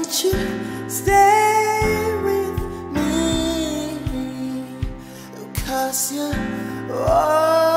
won't you stay with me? 'Cause you're all